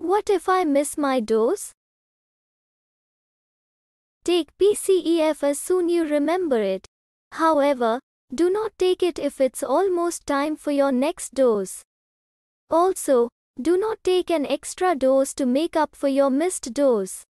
What if I miss my dose? Take P-CEF as soon you remember it. However, do not take it if it's almost time for your next dose. Also, do not take an extra dose to make up for your missed dose.